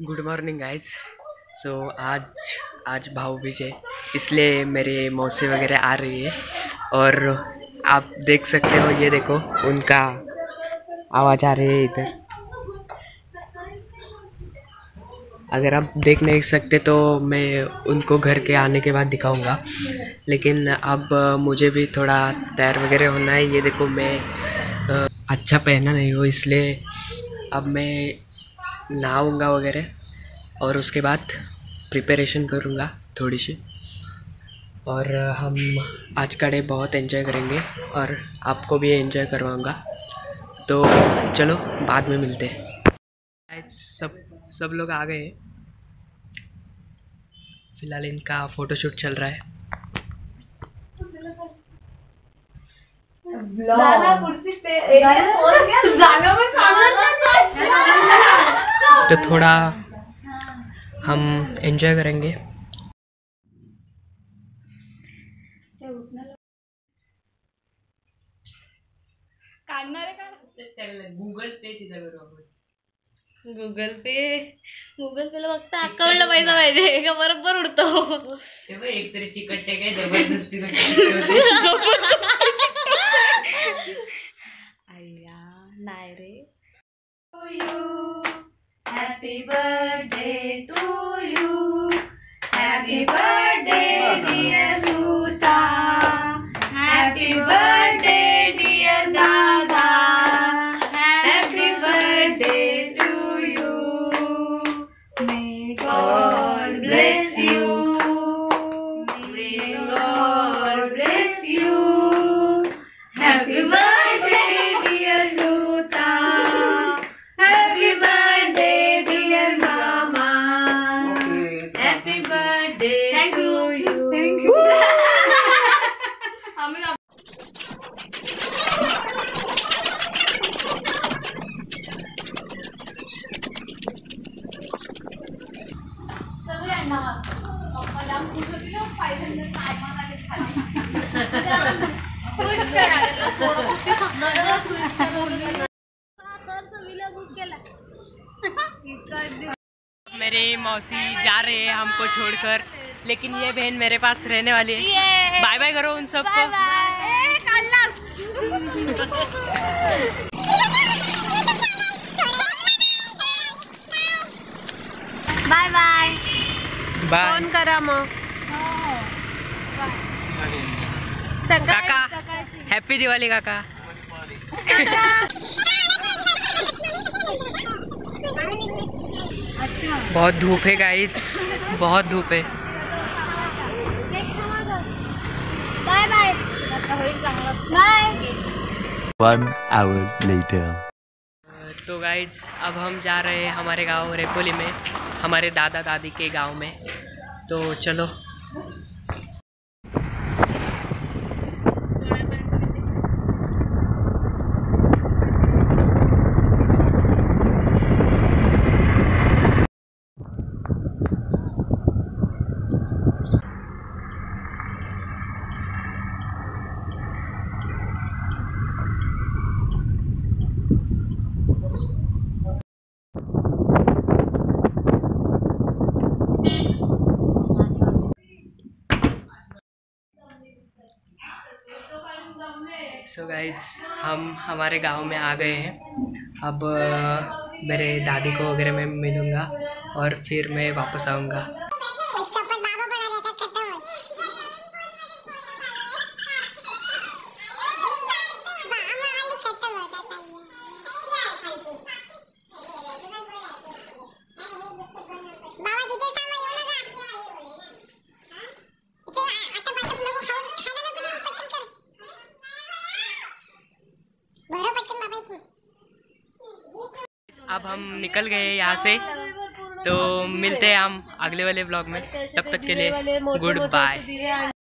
Good morning guys. सो आज भाऊ बीज है, इसलिए मेरे मौसी वगैरह आ रही है और आप देख सकते हो, ये देखो उनका आवाज़ आ रही है इधर। अगर आप देख नहीं सकते तो मैं उनको घर के आने के बाद दिखाऊंगा, लेकिन अब मुझे भी थोड़ा तैयार वगैरह होना है। ये देखो मैं अच्छा पहना नहीं हूँ, इसलिए अब मैं नहाऊंगा वगैरह और उसके बाद प्रिपरेशन करूंगा थोड़ी सी, और हम आज का डे बहुत एंजॉय करेंगे और आपको भी एंजॉय करवाऊंगा। तो चलो बाद में मिलते हैं। सब लोग आ गए हैं, फिलहाल इनका फोटोशूट चल रहा है। तो थोड़ा हम एंजॉय करेंगे। गुगल पेला फक्त अकाउंटला पैसा पाहिजे का बरोबर उडतो। एक तरी चिकटते काय जबरदस्ती अय्या नाही रे। Happy birthday to you, happy birthday dear Luta, happy birthday dear दादा, happy birthday to you, may god bless you, may god bless you, happy birthday dear Luta, happy birthday dear मामा, happy birthday to you. Thank you. मेरी मौसी जा रहे हैं हमको छोड़कर, लेकिन ये बहन मेरे पास रहने वाली है। बाय बाय करो उन सबको। Bye bye bye. फोन करा मग। काका हैप्पी दिवाली काका। बहुत धूप है गाइस, बहुत धूप है। Bye bye bye. 1 hour later. तो गाइस अब हम जा रहे हैं हमारे गांव रेपोली में, हमारे दादा दादी के गांव में। तो चलो। सो गाइज हम हमारे गांव में आ गए हैं। अब मेरे दादी को वगैरह मैं मिलूँगा और फिर मैं वापस आऊँगा। अब हम निकल गए यहाँ से, तो मिलते हैं हम अगले वाले ब्लॉग में। तब तक के लिए गुड बाय।